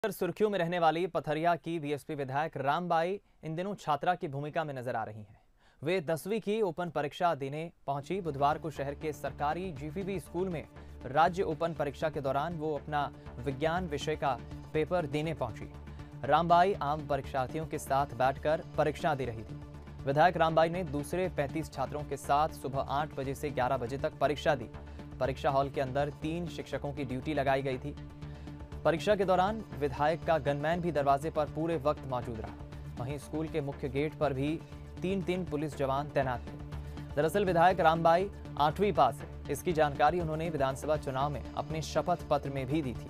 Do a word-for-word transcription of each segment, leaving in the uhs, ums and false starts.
सुर्खियों में रहने वाली पथरिया की बीएसपी विधायक रामबाई इन दिनों छात्रा की भूमिका में नजर आ रही हैं। वे दसवीं की ओपन परीक्षा देने पहुंची। बुधवार को शहर के सरकारी जीपीबी स्कूल में राज्य ओपन परीक्षा के दौरान वो अपना विज्ञान विषय का पेपर देने पहुंची। रामबाई आम परीक्षार्थियों के साथ बैठकर परीक्षा दे रही थी। विधायक रामबाई ने दूसरे पैंतीस छात्रों के साथ सुबह आठ बजे से ग्यारह बजे तक परीक्षा दी। परीक्षा हॉल के अंदर तीन शिक्षकों की ड्यूटी लगाई गई थी। परीक्षा के दौरान विधायक का गनमैन भी दरवाजे पर पूरे वक्त मौजूद रहा। वहीं स्कूल के मुख्य गेट पर भी तीन तीन पुलिस जवान तैनात थे। दरअसल विधायक रामबाई आठवीं पास है। इसकी जानकारी उन्होंने विधानसभा चुनाव में अपने शपथ पत्र में भी दी थी।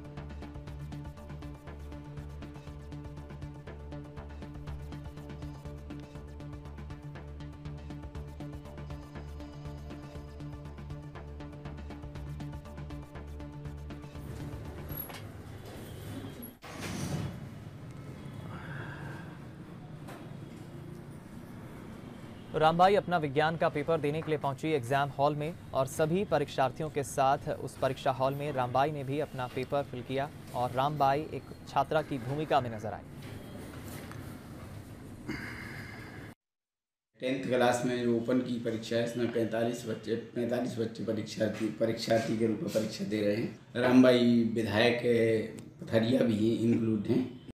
रामबाई अपना विज्ञान का पेपर देने के लिए पहुंची एग्जाम हॉल में और सभी परीक्षार्थियों के साथ उस परीक्षा हॉल में रामबाई ने भी अपना पेपर फिल किया और रामबाई एक छात्रा की भूमिका में नजर आई। टेंथ क्लास में जो ओपन की परीक्षा है इसमें पैंतालीस बच्चे पैंतालीस बच्चे परीक्षार्थी परीक्षार्थी के रूप में परीक्षा दे रहे हैं। रामबाई विधायक पथरिया भी इंक्लूड हैं।